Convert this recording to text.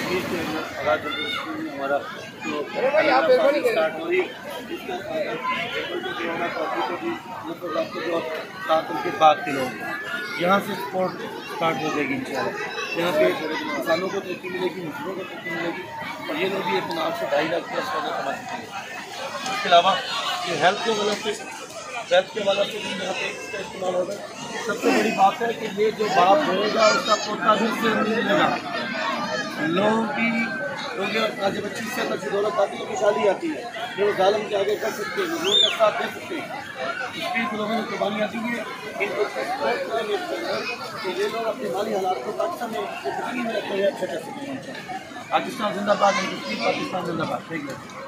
ये जो आगाज हमारा जो स्टार्ट हो रही इसका मतलब आपको जो 7 उनके बाग के लोग यहाँ से स्पोर्ट स्टार्ट हो जाएगी इंशाल्लाह। यहाँ पे किसानों को तरक्की मिलेगी, मजदूरों को तरक्की मिलेगी और ये लोग भी अपने आप से 2.5 लाख प्लस पैदा कमा सकेंगे। इसके अलावा ये हेल्थ के वाला से भी यहाँ पे इसका इस्तेमाल होगा। सबसे बड़ी बात है कि ये जो बाप होगा उसका पोता भी इससे मिलेगा। लोगों की क्योंकि आज जब अच्छी से अच्छी दौलत आती है, खुशहाली आती है, फिर वो जालम के आगे कर सकते हैं, मजदूर का साथ दे सकते हैं। इसलिए लोगों में कुर्बानी आती है इनको तो ये लोग अपने माली हालात को पाकिस्तान में अच्छा कर सकेंगे। पाकिस्तान जिंदाबाद, पाकिस्तान जिंदाबाद। Thank you.